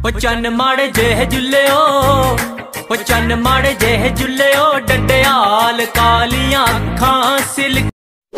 ओ चन्न माड़े जेह जुल्लेओ, ओ चन्न माड़े जेह जुल्लेओ, डंडेयाल कालियां अखां सिल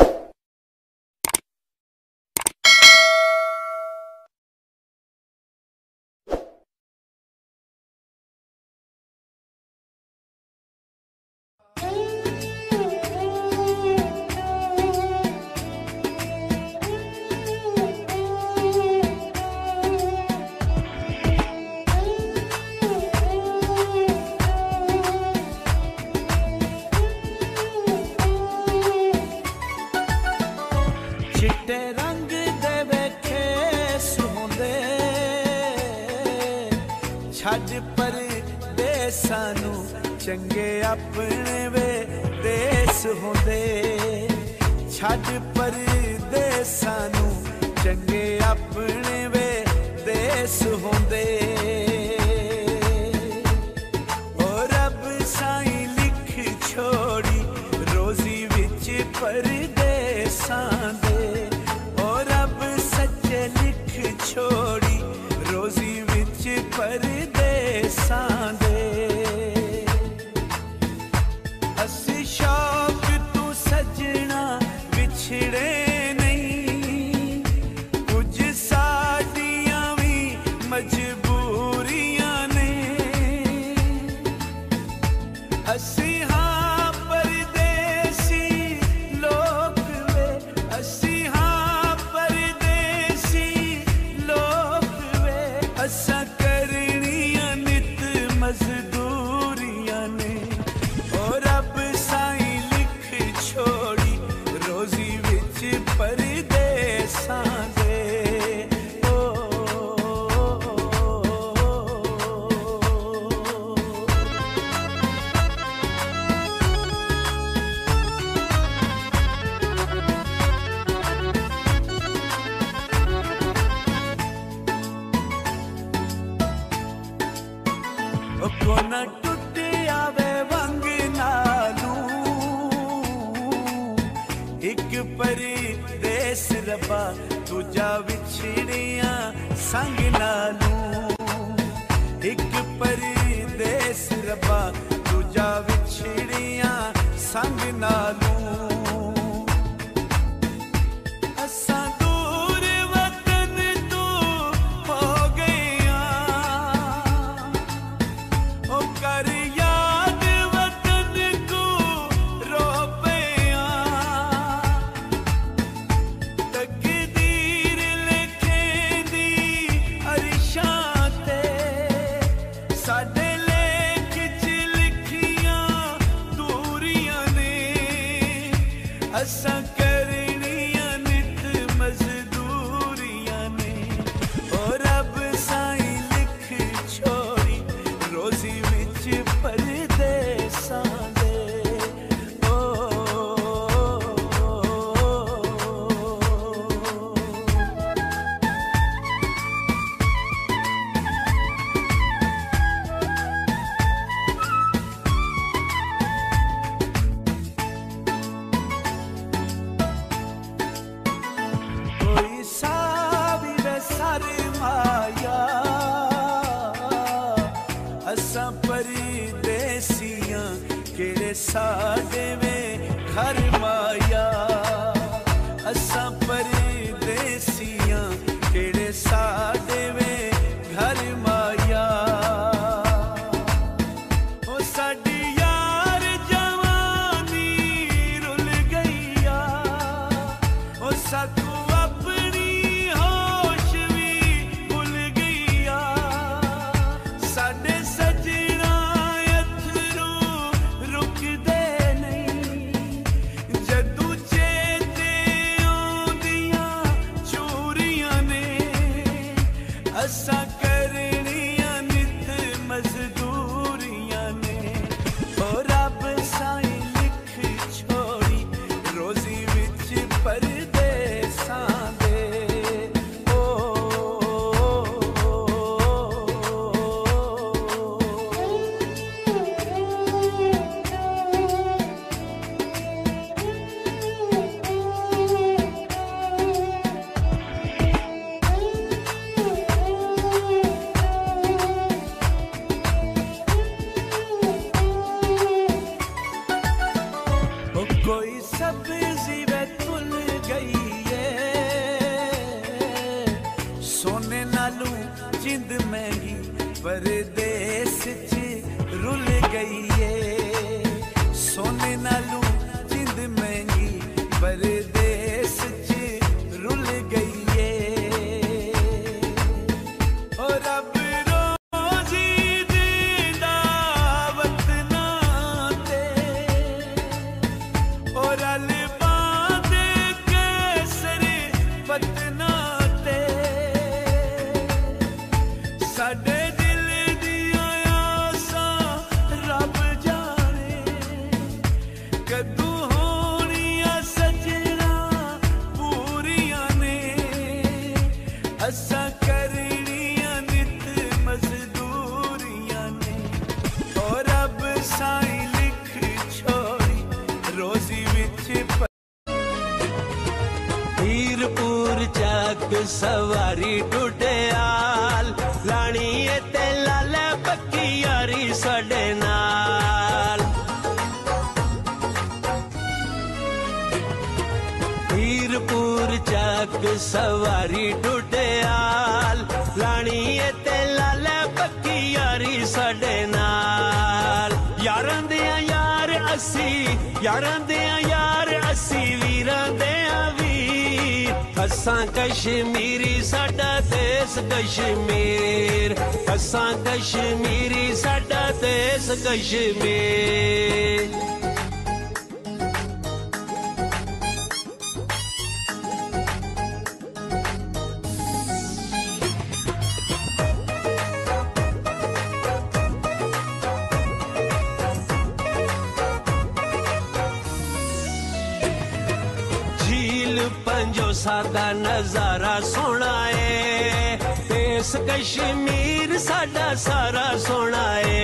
चिट्टे रंग दे वेखे सुहोंदे, छड्ड पर देसां नूं चंगे अपने वे देस होंदे, छड्ड पर देसां नूं चंगे अपने वे देस होंदे। ओ रब साईं लिख छोड़ी रोजी विच परदेसां दे, छोड़ी रोजी विच परदेसां दे। असी शौक तू सजना विछड़े नहीं, कुछ साडियां भी मजबूरियां ने। असी हाँ परदेसी लोग वे, असी असा करनियां नित मजदूरियां ने। ओ रब साईं लिख छोड़ी रोजी विच परदेसां दे। कोना टुट आवे वंग नालू, एक परदेस रब्बा दूजा विछड़ियां संग नालू, एक परदेस रब्बा दूजा विछड़ियां संग नालू। असा करनियां नित मजदूरियां ने। ओ रब साईं लिख छोड़ी रोजी विच परदेसां दे। असा परदेसियां केड़े साडे वे घर माया, असा परदेसियां केड़े साडे वे घर माया। ओ साडी यार जवानी रुल गईया, ओ साकू अपनी होश भी भुल गईया। साडे सजना अथरू रुकदे नहीं, जदू चेते आउंदियां चोरियां ने। असा करनियां नित मजदूरियां ने। ओ रब साईं लिख छोड़ी रोजी विच परदेसां दे। नालू जिंद महंगी परदेस च रुल गई है। सोने नालू जिंद महंगी परदेस च रुल गई है। और रब रोजी दीदा वतना ते और साडे दिल दिया आसां रब जाने कदू होनियां सजना पूरियां ने। असां करनियां नित मजदूरियां ने और रब साईं लिख छोड़ी रोजी विच हीरपुर चक सवारी टुटियाल लानी ते लाले पक्की यारी साडे नाल। हीरपुर चक सवारी टुटियाल लानी ते लाले पक्की यारी साडे नाल। यारां दे यार असी यारां दे यार असी वीरां दे वीर। असां कश्मीरी साडा देश कश्मीर। असां कश्मीरी साडा देश कश्मीर। पंजो सादा नजारा सोना है देश कश्मीर साडा सारा सोना है।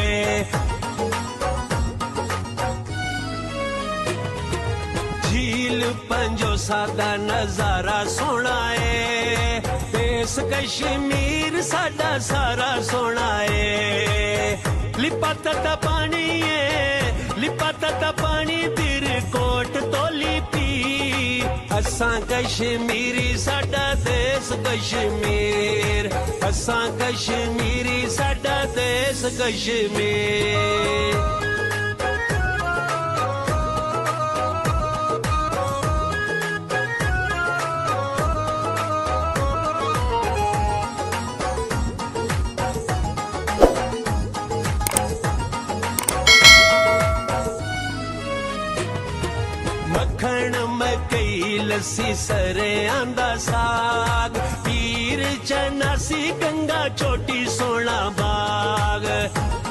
झील पंजो सादा नजारा सोना है देश कश्मीर साडा सारा सोना है। लिपाता पानी है लिपाता पानी तिर कोट तोली पी। असां कश्मीरी साडा देश कश्मीर। असां कश्मीरी साडा देश कश्मीर। मक्खण मकई लस्सी सरे आंदा साग पीर चनासी गंगा चोटी सोना बाग।